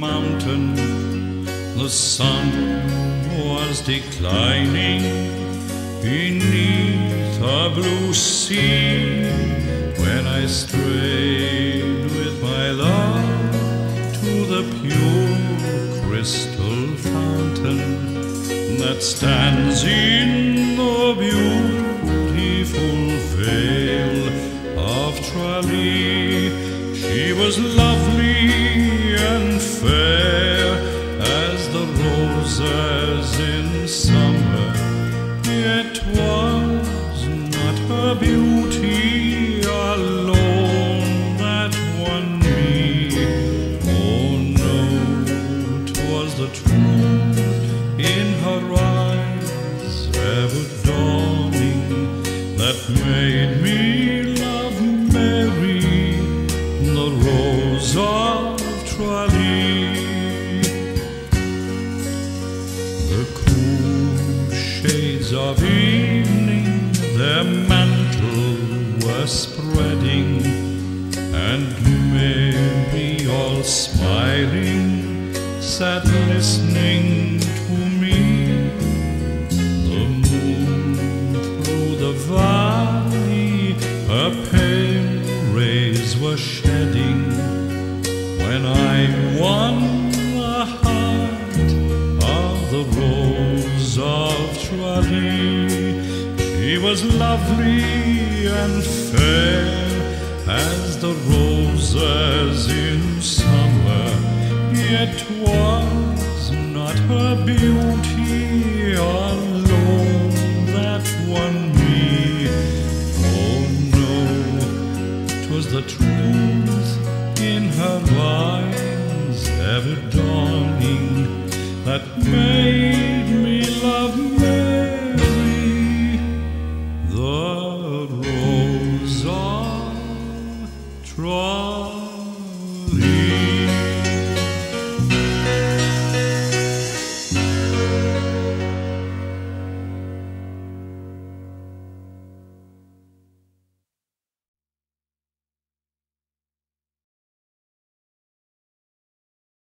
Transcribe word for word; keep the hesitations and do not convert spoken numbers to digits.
mountain. The sun was declining beneath a blue sea, when I strayed with my love to the pure crystal fountain that stands in the beautiful vale of Tralee. She was lovely and fair as the roses in summer, yet was not her beauty alone that won me. Oh no, 'twas the truth in her eyes ever dawning that made me love Mary, the Rose of Tralee. The cool shades of evening their mantle were spreading, and Mary, all smiling, sat listening to me. The moon through the valley her pale rays were shedding, when I won the heart of the Rose of Tralee. She was lovely and fair as the roses in summer, yet was not her beauty alone that won me. Oh no, 'twas the truth in her eyes ever dawning that made